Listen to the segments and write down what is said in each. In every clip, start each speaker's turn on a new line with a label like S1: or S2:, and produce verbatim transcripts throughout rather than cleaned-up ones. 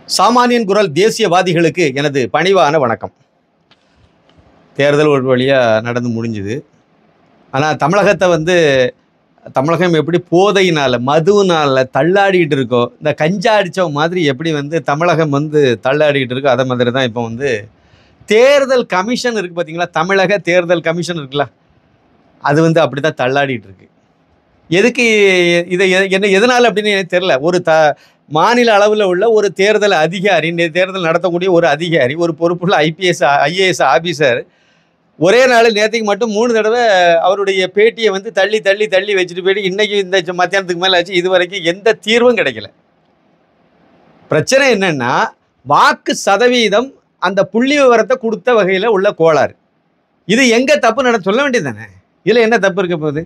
S1: சாமானியன் குரல் தேசியவாதிகளுக்கு எனது பணிவான வணக்கம். தேர்தல் ஒரு வழியாக நடந்து முடிஞ்சுது. ஆனால் தமிழகத்தை வந்து தமிழகம் எப்படி போதையினால் மதுவினால் தள்ளாடிக்கிட்டு இருக்கோ, இந்த கஞ்சா அடித்த மாதிரி எப்படி வந்து தமிழகம் வந்து தள்ளாடிக்கிட்டு இருக்கோ, அதை மாதிரி தான் இப்போ வந்து தேர்தல் கமிஷன் இருக்குது பார்த்தீங்களா, தமிழக தேர்தல் கமிஷன் இருக்குல்ல, அது வந்து அப்படி தான் தள்ளாடிட்டு இருக்கு. எதுக்கு இதை என்ன எதனால் அப்படின்னு எனக்கு தெரில. ஒரு த மாநில அளவில் உள்ள ஒரு தேர்தல் அதிகாரி, தேர்தல் நடத்தக்கூடிய ஒரு அதிகாரி, ஒரு பொறுப்புள்ள ஐபிஎஸ் ஐஏஎஸ் ஆஃபீஸர் ஒரே நாள் நேற்றுக்கு மட்டும் மூணு தடவை அவருடைய பேட்டியை வந்து தள்ளி தள்ளி தள்ளி வச்சுட்டு போயிட்டு இன்றைக்கி இந்த மத்தியானத்துக்கு மேலே ஆச்சு, இது வரைக்கும் எந்த தீர்வும் கிடைக்கல. பிரச்சனை என்னென்னா, வாக்கு சதவீதம் அந்த புள்ளி விவரத்தை கொடுத்த வகையில் உள்ள கோளாறு. இது எங்கே தப்பு நட சொல்ல வேண்டியது தானே. இதில் என்ன தப்பு இருக்க போகுது?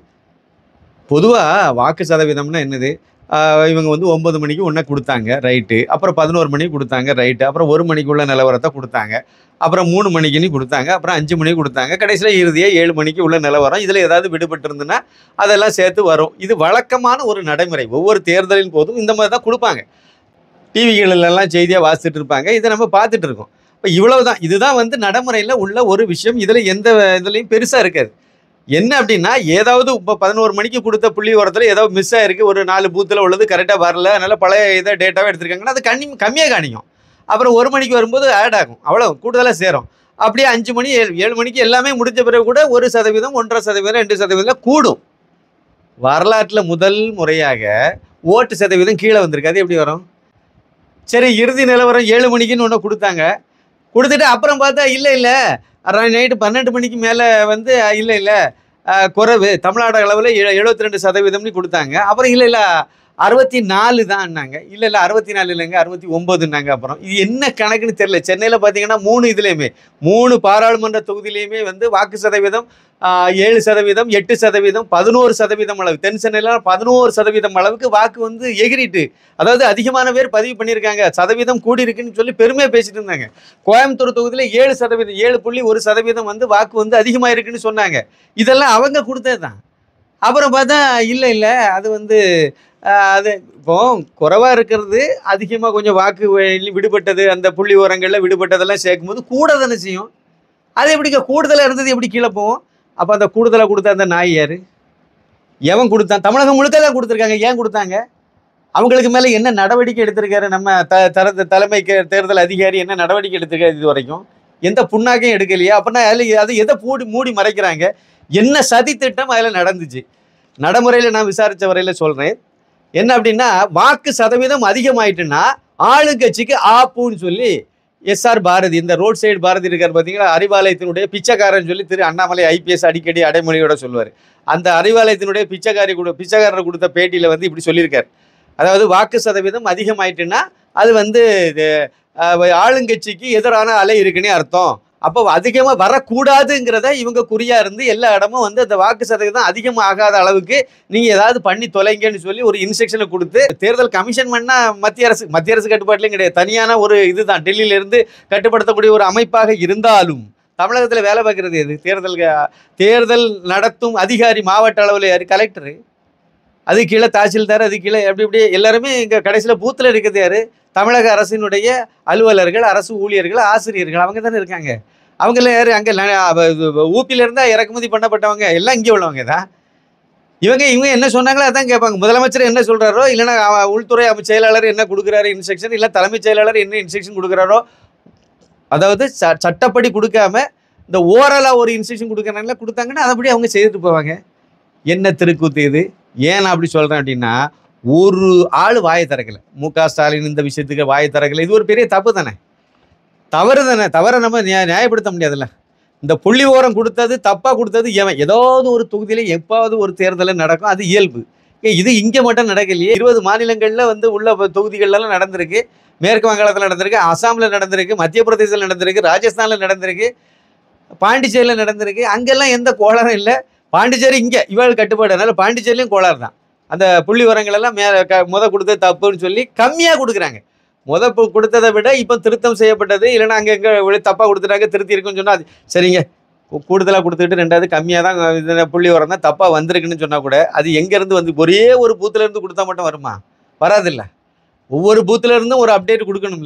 S1: பொதுவாக வாக்கு சதவீதம்னா என்னது? இவங்க வந்து ஒம்பது மணிக்கு ஒன்றை கொடுத்தாங்க, ரைட்டு. அப்புறம் பதினோரு மணிக்கு கொடுத்தாங்க, ரைட்டு. அப்புறம் ஒரு மணிக்குள்ள நிலவரத்தை கொடுத்தாங்க. அப்புறம் மூணு மணிக்குன்னு கொடுத்தாங்க. அப்புறம் அஞ்சு மணிக்கு கொடுத்தாங்க. கடைசியில் இறுதியாக ஏழு மணிக்கு உள்ள நிலவரம். இதில் ஏதாவது விடுபட்டு இருந்துன்னா அதெல்லாம் சேர்த்து வரும். இது வழக்கமான ஒரு நடைமுறை. ஒவ்வொரு தேர்தலின் போதும் இந்த மாதிரி தான் கொடுப்பாங்க. டிவிகளெல்லாம் செய்தியாக வாசிச்சுட்டு இருப்பாங்க. இதை நம்ம பார்த்துட்டு இருக்கோம். இப்போ இவ்வளவு தான். இதுதான் வந்து நடைமுறையில் உள்ள ஒரு விஷயம். இதில் எந்த இதுலேயும் பெருசாக இருக்காது. என்ன அப்படின்னா, ஏதாவது இப்போ பதினோரு மணிக்கு கொடுத்த புள்ளி உரத்தில் ஏதாவது மிஸ் ஆகிருக்கு, ஒரு நாலு பூத்தில் உள்ளது கரெக்டாக வரல, அதனால் பழைய இதை டேட்டாவே எடுத்துருக்காங்கன்னா அது கண்ணி கம்மியாக காணிக்கும். அப்புறம் ஒரு மணிக்கு வரும்போது ஆட் ஆகும், அவ்வளோ கூடுதலாக சேரும். அப்படியே அஞ்சு மணி ஏழு ஏழு மணிக்கு எல்லாமே முடிஞ்ச பிறகு கூட ஒரு சதவீதம் ஒன்றரை சதவீதம் ரெண்டு சதவீதம் கூடும். வரலாற்றில் முதல் முறையாக ஓட்டு சதவீதம் கீழே வந்திருக்கு. அது எப்படி வரும்? சரி, இறுதி நிலவரம் ஏழு மணிக்குன்னு ஒன்று கொடுத்தாங்க. கொடுத்துட்டு அப்புறம் பார்த்தா இல்லை இல்லை நைட்டு பன்னெண்டு மணிக்கு மேலே வந்து இல்லை இல்லை குறைவு, தமிழ்நாடு அளவில் எ எழுபத்தி ரெண்டு சதவீதம்னு கொடுத்தாங்க. அப்புறம் இல்லை இல்லை அறுபத்தி நாலு தான்னாங்க. இல்லை இல்லை அறுபத்தி நாலு இல்லைங்க அறுபத்தி ஒம்போதுன்னாங்க. அப்புறம் இது என்ன கணக்குன்னு தெரியல. சென்னையில் பார்த்தீங்கன்னா மூணு இதுலேயுமே மூணு பாராளுமன்ற தொகுதியிலையுமே வந்து வாக்கு சதவீதம் ஏழு சதவீதம் எட்டு சதவீதம் பதினோரு சதவீதம் அளவு. தென் சென்னையில் பதினோரு சதவீதம் அளவுக்கு வாக்கு வந்து எகிரிட்டு, அதாவது அதிகமான பேர் பதிவு பண்ணியிருக்காங்க, சதவீதம் கூடி இருக்குன்னு சொல்லி பெருமையாக பேசிட்டு இருந்தாங்க. கோயம்புத்தூர் தொகுதியில் ஏழு சதவீதம் ஏழு புள்ளி ஒரு சதவீதம் வந்து வாக்கு வந்து அதிகமாக இருக்குன்னு சொன்னாங்க. இதெல்லாம் அவங்க கொடுத்தது தான். அப்புறம் பார்த்தா இல்லை இல்லை அது வந்து அது இப்போ குறைவாக இருக்கிறது அதிகமாக கொஞ்சம் வாக்கு விடுபட்டது, அந்த புள்ளி உரங்களில் விடுபட்டதெல்லாம் சேர்க்கும்போது கூட தானே செய்யும். அது எப்படிங்க கூடுதலாக இருந்தது எப்படி கீழே போகும்? அப்போ அந்த கூடுதலாக கொடுத்த அந்த நாய் யார்? எவன் கொடுத்தான்? தமிழகம் முழுக்க தான் கொடுத்துருக்காங்க. ஏன் கொடுத்தாங்க? அவங்களுக்கு மேலே என்ன நடவடிக்கை எடுத்திருக்காரு நம்ம த தர தலைமை தேர்தல் அதிகாரி? என்ன நடவடிக்கை எடுத்திருக்காரு இது வரைக்கும்? எந்த புண்ணாக்கையும் எடுக்கலையா? அப்படின்னா அதில் அது எதை மூடி மூடி மறைக்கிறாங்க? என்ன சதி திட்டம் அதில் நடந்துச்சு? நடைமுறையில் நான் விசாரித்த வரையில் சொல்கிறேன். என்ன அப்படின்னா, வாக்கு சதவீதம் அதிகமாயிட்டுன்னா ஆளுங்கட்சிக்கு ஆப்புன்னு சொல்லி எஸ்ஆர் பாரதி, இந்த ரோட் சைடு பாரதி இருக்கார் பார்த்தீங்களா, அறிவாலயத்தினுடைய பிச்சைக்காரன் சொல்லி திரு அண்ணாமலை ஐபிஎஸ் அடிக்கடி அடைமொழியோட சொல்லுவார். அந்த அறிவாலயத்தினுடைய பிச்சைக்காரி கொடு பிச்சைக்காரர் கொடுத்த பேட்டியில் வந்து இப்படி சொல்லியிருக்கார். அதாவது வாக்கு சதவீதம் அதிகமாயிட்டுன்னா அது வந்து ஆளுங்கட்சிக்கு எதிரான அலை இருக்குன்னே அர்த்தம். அப்போ அதிகமாக வரக்கூடாதுங்கிறத இவங்க குறியாக இருந்து எல்லா இடமும் வந்து அந்த வாக்கு சதவீதம் அதிகமாக ஆகாத அளவுக்கு நீங்கள் ஏதாவது பண்ணி தொலைங்கன்னு சொல்லி ஒரு இன்ஸ்ட்ரக்ஷனை கொடுத்து தேர்தல் கமிஷன் பண்ணால் மத்திய அரசு மத்திய அரசு கட்டுப்பாட்டிலையும் கிடையாது, தனியான ஒரு இதுதான், டெல்லியிலேருந்து கட்டுப்படுத்தக்கூடிய ஒரு அமைப்பாக இருந்தாலும் தமிழகத்தில் வேலை பார்க்குறது எது? தேர்தல் தேர்தல் நடத்தும் அதிகாரி மாவட்ட அளவில் யார்? கலெக்டரு. அது கீழே தாசில்தார், அது கீழே அப்படி இப்படி எல்லாருமே இங்கே கடைசியில் பூத்தில் இருக்கிறது யார்? தமிழக அரசினுடைய அலுவலர்கள், அரசு ஊழியர்கள், ஆசிரியர்கள், அவங்க தானே இருக்காங்க. அவங்கள யார்? அங்கே ஊப்பியிலேருந்தால் இறக்குமதி பண்ணப்பட்டவங்க எல்லாம் இங்கே உள்ளவங்க தான். இவங்க இவங்க என்ன சொன்னாங்களோ அதான் கேட்பாங்க. முதலமைச்சர் என்ன சொல்கிறாரோ, இல்லைன்னா உள்துறை அமைச்சர் செயலாளர் என்ன கொடுக்குறாரு இன்ஸ்ட்ரக்ஷன், இல்லை தலைமைச் செயலாளர் என்ன இன்ஸ்ட்ரக்ஷன் கொடுக்குறாரோ, அதாவது ச சட்டப்படி கொடுக்காம இந்த ஓரலாக ஒரு இன்ஸ்ட்ரக்ஷன் கொடுக்குறாங்களா கொடுத்தாங்கன்னா அதைப்படி அவங்க செய்துட்டு போவாங்க. என்ன திருக்கூத்து இது? ஏன் நான் அப்படி சொல்கிறேன் அப்படின்னா, ஒரு ஆள் வாயை திறக்கலை. மு க ஸ்டாலின் இந்த விஷயத்துக்கு வாயை திறக்கலை. இது ஒரு பெரிய தப்பு தானே, தவறு தானே. தவறை நம்ம நியா நியாயப்படுத்த முடியாதுல்ல. இந்த புள்ளி ஓரம் கொடுத்தது தப்பாக கொடுத்தது எவன்? ஏதாவது ஒரு தொகுதியில் எப்பாவது ஒரு தேர்தலில் நடக்கும், அது இயல்பு. இது இங்கே மட்டும் நடக்கலையே. இருபது மாநிலங்களில் வந்து உள்ள தொகுதிகளெல்லாம் நடந்திருக்கு. மேற்கு வங்காளத்தில் நடந்திருக்கு, அசாமில் நடந்திருக்கு, மத்திய பிரதேசத்தில் நடந்திருக்கு, ராஜஸ்தானில் நடந்திருக்கு, பாண்டிச்சேரியில் நடந்திருக்கு. அங்கெல்லாம் எந்த கோளாறும் இல்லை. பாண்டிச்சேரி இங்கே இவள் கட்டுப்பாடு, அதனால் பாண்டிச்சேரிலையும் கோளாறு தான். அந்த புள்ளி உரங்களெல்லாம் மே க முத கொடுத்தது தப்புன்னு சொல்லி கம்மியாக கொடுக்குறாங்க. முத கொடுத்ததை விட இப்போ திருத்தம் செய்யப்பட்டது, இல்லைன்னா அங்கே எங்கே தப்பாக கொடுத்துட்டாங்க திருத்தி இருக்குன்னு சொன்னால் அது சரிங்க, கூடுதலாக கொடுத்துக்கிட்டு ரெண்டாவது கம்மியாக தான் இது புள்ளி உரம் தான் தப்பாக வந்திருக்குன்னு சொன்னால் கூட அது எங்கேருந்து வந்து ஒரே ஒரு பூத்துலேருந்து கொடுத்தா மட்டும் வருமா? வராதில்ல. ஒவ்வொரு பூத்துலேருந்தும் ஒரு அப்டேட் கொடுக்கணும்ல.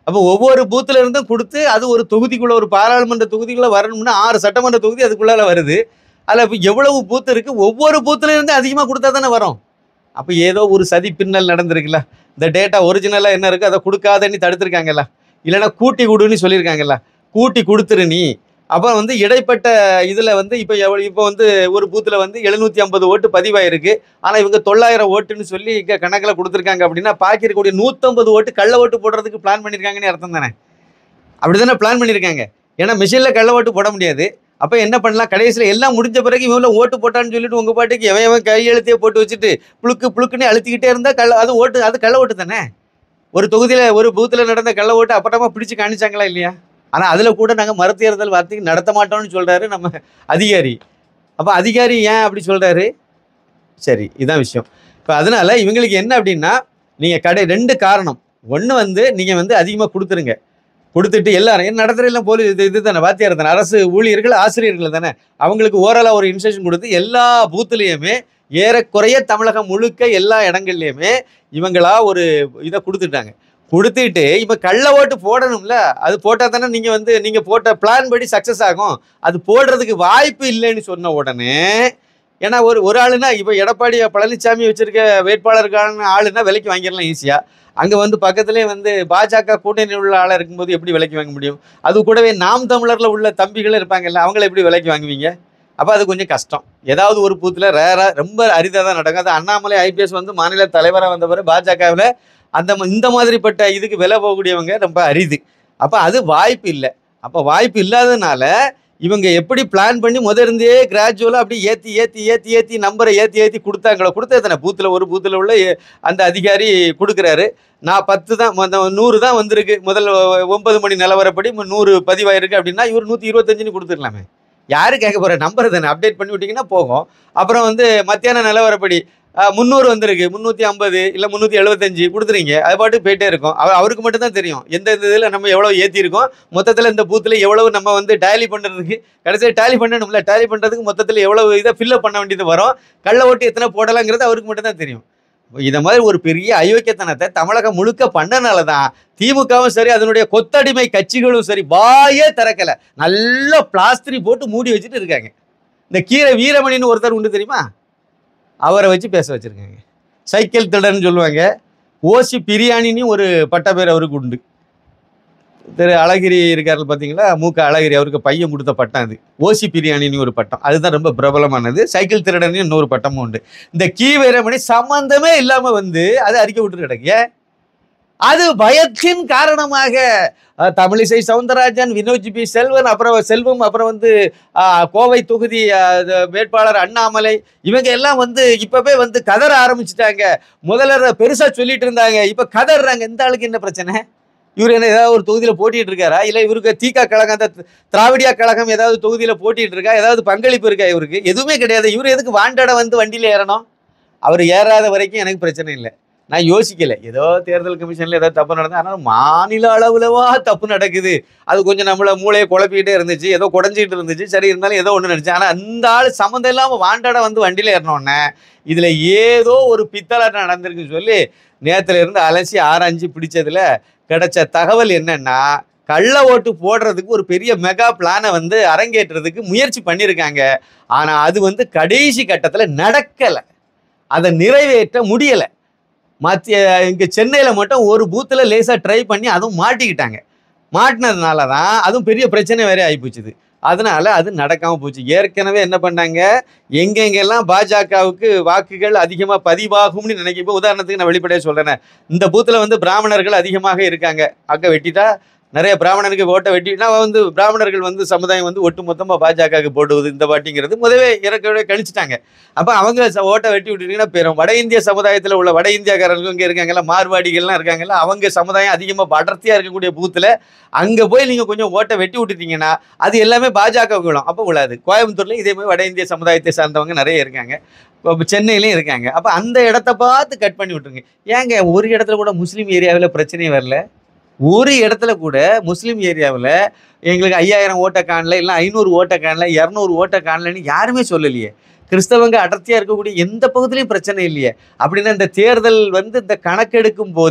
S1: அப்போ ஒவ்வொரு பூத்துல இருந்தும் கொடுத்து அது ஒரு தொகுதிக்குள்ள, ஒரு பாராளுமன்ற தொகுதிக்குள்ள வரணும்னா ஆறு சட்டமன்ற தொகுதி அதுக்குள்ளால வருது. அதில் இப்போ எவ்வளவு பூத்து இருக்குது, ஒவ்வொரு பூத்துல இருந்து அதிகமாக கொடுத்தா தானே வரும். அப்போ ஏதோ ஒரு சதி பின்னல் நடந்திருக்குல்ல. இந்த டேட்டா ஒரிஜினலாக என்ன இருக்குது அதை கொடுக்காதன்னு தடுத்துருக்காங்கல்ல, இல்லைன்னா கூட்டி கொடுன்னு சொல்லியிருக்காங்கல்ல, கூட்டி கொடுத்துரு நீ. அப்போ வந்து இடைப்பட்ட இதில் வந்து இப்போ எவ்வளோ, இப்போ வந்து ஒரு பூத்தில் வந்து எழுநூற்றி ஐம்பது ஓட்டு பதிவாயிருக்கு. ஆனால் இவங்க தொள்ளாயிரம் ஓட்டுன்னு சொல்லி இங்கே கணக்கில் கொடுத்துருக்காங்க. அப்படின்னா பாக்கி இருக்கக்கூடிய நூற்றம்பது ஓட்டு கள்ள ஓட்டு போடுறதுக்கு பிளான் பண்ணியிருக்காங்கன்னு அர்த்தம் தானே. அப்படி தானே பிளான் பண்ணியிருக்காங்க. ஏன்னா மிஷினில் கள்ள ஓட்டு போட முடியாது. அப்போ என்ன பண்ணலாம், கடைசியில் எல்லாம் முடிஞ்ச பிறகு இவங்கள ஓட்டு போட்டான்னு சொல்லிட்டு உங்கள் பாட்டுக்கு எவன் எவன் கையெழுத்தையே போட்டு வச்சுட்டு புழுக்கு புழுக்குன்னு அழுத்திக்கிட்டே இருந்தால் கள்ள அது ஓட்டு, அது கள்ள ஓட்டு தானே. ஒரு தொகுதியில் ஒரு பூத்தில் நடந்த கள்ள ஓட்டு அப்புறமா பிடிச்சி காணிச்சாங்களா இல்லையா. ஆனால் அதில் கூட நாங்கள் மறுதேர்தல் வார்த்தைக்கு நடத்த மாட்டோம்னு சொல்கிறாரு நம்ம அதிகாரி. அப்போ அதிகாரி ஏன் அப்படி சொல்கிறாரு? சரி, இதுதான் விஷயம். இப்போ அதனால் இவங்களுக்கு என்ன அப்படின்னா, நீங்கள் கடை ரெண்டு காரணம். ஒன்று வந்து நீங்கள் வந்து அதிகமாக கொடுத்துருங்க, கொடுத்துட்டு எல்லாரும் என்ன நடத்துறதுலாம் போலீஸ் இது இது தானே, வாத்தியார் தானே, அரசு ஊழியர்கள் ஆசிரியர்கள் தானே, அவங்களுக்கு ஓரலாக ஒரு இன்ஸ்ட்ரக்ஷன் கொடுத்து எல்லா பூத்துலேயுமே ஏறக்குறைய தமிழகம் முழுக்க எல்லா இடங்கள்லையுமே இவங்களா ஒரு இதை கொடுத்துட்டாங்க. கொடுத்துட்டு இப்போ கள்ள ஓட்டு போடணும்ல, அது போட்டால் தானே நீங்கள் வந்து நீங்கள் போட்ட பிளான் படி சக்ஸஸ் ஆகும். அது போடுறதுக்கு வாய்ப்பு இல்லைன்னு சொன்ன உடனே, ஏன்னா ஒரு ஒரு ஆளுனா இப்போ எடப்பாடி பழனிசாமி வச்சுருக்க வேட்பாளருக்கான ஆளுனா விலைக்கு வாங்கிடலாம் ஈஸியாக. அங்கே வந்து பக்கத்துலேயே வந்து பாஜக கூட்டணி உள்ள ஆளாக இருக்கும்போது எப்படி விலைக்கு வாங்க முடியும்? அது கூடவே நாம் தமிழரில் உள்ள தம்பிகளும் இருப்பாங்கல்ல, அவங்கள எப்படி விலைக்கு வாங்குவீங்க? அப்போ அது கொஞ்சம் கஷ்டம். ஏதாவது ஒரு பூத்தில் ரேராக ரொம்ப அரிதாக தான் நடக்கும். அது அண்ணாமலை ஐபிஎஸ் வந்து மாநில தலைவராக வந்தவரை பாஜகவில் அந்த இந்த மாதிரிப்பட்ட இதுக்கு விலை போகக்கூடியவங்க ரொம்ப அரிது. அப்போ அது வாய்ப்பு இல்லை. அப்போ வாய்ப்பு இல்லாததுனால இவங்க எப்படி பிளான் பண்ணி முதல் இருந்தே கிராஜுவலாக அப்படி ஏற்றி ஏற்றி ஏற்றி ஏற்றி நம்பரை ஏற்றி ஏற்றி கொடுத்தாங்களோ, கொடுத்தது தானே. பூத்தில் ஒரு பூத்தில் உள்ள அந்த அதிகாரி கொடுக்குறாரு. நான் பத்து தான் நூறு தான் வந்திருக்கு, முதல் ஒன்பது மணி நிலவரப்படி நூறு பதிவாயிருக்கு அப்படின்னா இவர் நூற்றி இருபத்தஞ்சுன்னு கொடுத்துடலாமே. யாரு கேட்க போகிற, நம்பர் தானே, அப்டேட் பண்ணி விட்டிங்கன்னா போகும். அப்புறம் வந்து மத்தியான நிலவரப்படி முந்நூறு வந்திருக்கு, முந்நூற்றி ஐம்பது இல்லை முந்நூற்றி எழுபத்தஞ்சு கொடுத்துறீங்க, அது பாட்டுக்கு போயிட்டே இருக்கும். அவர் அவருக்கு மட்டும் தான் தெரியும் எந்த இதில் நம்ம எவ்வளோ ஏற்றிருக்கோம், மொத்தத்தில் இந்த பூத்தில் எவ்வளவு நம்ம வந்து டேலி பண்ணுறதுக்கு, கடைசியில் டேலி பண்ணணும்ல, டேலி பண்ணுறதுக்கு மொத்தத்தில் எவ்வளவு இதை ஃபில்லப் பண்ண வேண்டியது வரும், கள்ள ஓட்டு எத்தனை போடலாங்கிறது அவருக்கு மட்டும் தான் தெரியும். இதை மாதிரி ஒரு பெரிய அயோக்கியத்தனத்தை தமிழகம் முழுக்க பண்ணனால தான் திமுகவும் சரி அதனுடைய கொத்தடிமை கட்சிகளும் சரி வாயே திறக்கலை, நல்லா பிளாஸ்திரி போட்டு மூடி வச்சுட்டு இருக்காங்க. இந்த கீரை வீரமணின்னு ஒருத்தர் உண்டு தெரியுமா, அவரை வச்சு பேச வச்சுருக்காங்க. சைக்கிள் திருடன்னு சொல்லுவாங்க. ஓசி பிரியாணின்னு ஒரு பட்ட பேர் அவருக்கு உண்டு. திரு அழகிரி இருக்காரு பார்த்தீங்களா, மூக்க அழகிரி, அவருக்கு பையன் கொடுத்த பட்டம் அது. ஓசி பிரியாணின்னு ஒரு பட்டம், அதுதான் ரொம்ப பிரபலமானது. சைக்கிள் திருடன்னு இன்னொரு பட்டமும் உண்டு. இந்த கீ வீரமணி சம்பந்தமே இல்லாமல் வந்து அதை அறிக்கை விட்டு கிடக்கு. அது பயத்தின் காரணமாக தமிழிசை சவுந்தரராஜன், வினோஜ் பி செல்வன், அப்புறம் செல்வம், அப்புறம் வந்து கோவை தொகுதி வேட்பாளர் அண்ணாமலை, இவங்க எல்லாம் வந்து இப்பவே வந்து கதற ஆரம்பிச்சுட்டாங்க. முதல்ல பெருசா சொல்லிட்டு இருந்தாங்க, இப்ப கதறாங்க. இந்த ஆளுக்கு என்ன பிரச்சனை? இவர் என்ன ஏதாவது ஒரு தொகுதியில் போட்டிட்டு இருக்காரா, இல்லை இவருக்கு தீகா கழகம், அந்த திராவிடியா கழகம் ஏதாவது தொகுதியில் போட்டிட்டு இருக்கா, ஏதாவது பங்களிப்பு இருக்கா? இவருக்கு எதுவுமே கிடையாது. இவர் எதுக்கு வாண்டட வந்து வண்டியில் ஏறணும்? அவர் ஏறாத வரைக்கும் எனக்கு பிரச்சனை இல்லை. நான் யோசிக்கலை, ஏதோ தேர்தல் கமிஷனில் ஏதோ தப்பு நடந்தது, ஆனால் மாநில அளவுலவா தப்பு நடக்குது, அது கொஞ்சம் நம்மளை மூளையை குழப்பிக்கிட்டே இருந்துச்சு, ஏதோ குடஞ்சிக்கிட்டு இருந்துச்சு. சரி, இருந்தாலும் ஏதோ ஒன்று நினச்சேன். ஆனால் அந்த ஆள் சம்மந்தம் இல்லாமல் வாண்டட வந்து வண்டியில் ஏறினோடனே இதில் ஏதோ ஒரு பித்தலாட்டம் நடந்திருக்குன்னு சொல்லி நேற்றுல இருந்து அலசி ஆராய்ச்சி பிடிச்சதில் கிடைச்ச தகவல் என்னன்னா, கள்ள ஓட்டு போடுறதுக்கு ஒரு பெரிய மெகா பிளானை வந்து அரங்கேற்றுறதுக்கு முயற்சி பண்ணியிருக்காங்க. ஆனால் அது வந்து கடைசி கட்டத்தில் நடக்கலை, அதை நிறைவேற்ற முடியலை. மத்திய இங்கே சென்னையில் மட்டும் ஒரு பூத்தில் லேசாக ட்ரை பண்ணி அதுவும் மாட்டிக்கிட்டாங்க. மாட்டினதுனால தான் அதுவும் பெரிய பிரச்சனை வேறே ஆகிப்போச்சுது. அதனால் அது நடக்காமல் போச்சு. ஏற்கனவே என்ன பண்ணாங்க, எங்கெங்கெல்லாம் பாஜகவுக்கு வாக்குகள் அதிகமாக பதிவாகும்னு நினைக்க, இப்போ உதாரணத்துக்கு நான் வெளிப்படையாக சொல்கிறேன், இந்த பூத்தில் வந்து பிராமணர்கள் அதிகமாக இருக்காங்க, அங்கே வெட்டிட்டா நிறைய பிராமணருக்கு ஓட்டை வெட்டினா வந்து பிராமணர்கள் வந்து சமுதாயம் வந்து ஒட்டு மொத்தமாக பாஜகவுக்கு போடுவது இந்த வாட்டிங்கிறது முதவே இறக்க கணிச்சிட்டாங்க. அப்போ அவங்க ஓட்டை வெட்டி விட்டுட்டீங்கன்னா பெரும் வட இந்திய சமுதாயத்தில் உள்ள வட இந்தியாக்காரர்கள் இங்கே இருக்காங்கல்ல, மார்வாடிகள்லாம் இருக்காங்கல்ல, அவங்க சமுதாயம் அதிகமாக அடர்த்தியாக இருக்கக்கூடிய பூத்தில் அங்கே போய் நீங்கள் கொஞ்சம் ஓட்டை வெட்டி விட்டுட்டீங்கன்னா அது எல்லாமே பாஜகவுக்கு விழும். அப்போ விழாது. கோயம்புத்தூர்லையும் இதே மாதிரி வட இந்திய சமுதாயத்தை சார்ந்தவங்க நிறைய இருக்காங்க, இப்போ சென்னையிலையும் இருக்காங்க. அப்போ அந்த இடத்த பார்த்து கட் பண்ணி விட்டுருங்க. ஏங்க ஒரு இடத்துல கூட முஸ்லீம் ஏரியாவில் பிரச்சனையே வரல? ஒரு இடத்துல கூட முஸ்லீம் ஏரியாவில் எங்களுக்கு ஐயாயிரம் ஓட்டை காணல, இல்லை ஐநூறு ஓட்டை காணல, இரநூறு ஓட்டை காணலன்னு யாருமே சொல்லலையே. கிறிஸ்தவங்க அடர்த்தியாக இருக்கக்கூடிய எந்த பகுதியிலையும் பிரச்சனை இல்லையே. அப்படின்னா இந்த தேர்தல் வந்து இந்த கணக்கெடுக்கும் போதே